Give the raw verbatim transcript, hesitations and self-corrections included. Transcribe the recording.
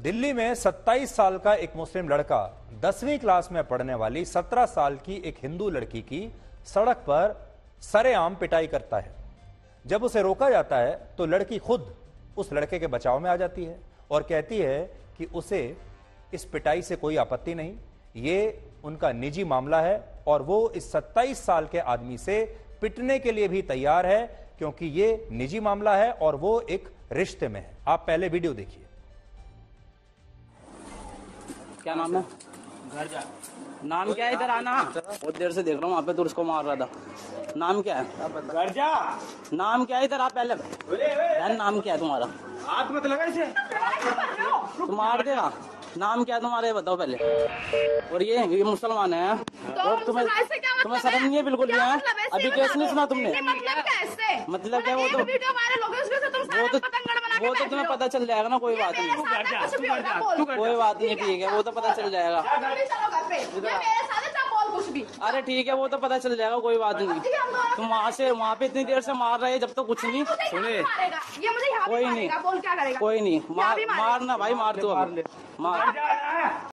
दिल्ली में सत्ताईस साल का एक मुस्लिम लड़का दसवीं क्लास में पढ़ने वाली सत्रह साल की एक हिंदू लड़की की सड़क पर सरेआम पिटाई करता है। जब उसे रोका जाता है तो लड़की खुद उस लड़के के बचाव में आ जाती है और कहती है कि उसे इस पिटाई से कोई आपत्ति नहीं, ये उनका निजी मामला है और वो इस सत्ताईस साल के आदमी से पिटने के लिए भी तैयार है क्योंकि ये निजी मामला है और वो एक रिश्ते में है। आप पहले वीडियो देखिए। क्या नाम है? घर जा। नाम क्या है? इधर आना। बहुत देर से देख रहा हूँ वहाँ पे, तो उसको मार रहा था। नाम क्या है? घर जा। नाम क्या है? इधर आप पहले। बहन नाम क्या है तुम्हारा? हाथ मत लगा इसे। तुम मार देगा। नाम क्या है तुम्हारा, ये बताओ पहले। और ये ये मुसलमान है और तुम्हें तुम्हें शर्म नहीं है बिल्कुल भी है? अभी केस नहीं सुना तुमने? मतलब क्या? वो तो वो तो वो तो तुम्हें पता चल जाएगा ना, कोई बात नहीं, कोई बात नहीं, ठीक है, वो तो पता चल जाएगा। अरे ठीक है, वो तो पता चल जाएगा, कोई बात नहीं। तुम वहाँ से वहाँ पे इतनी देर से मार रहे जब तक तो कुछ नहीं सुने। कोई नहीं, कोई नहीं, मार मारना भाई, मार दो, मार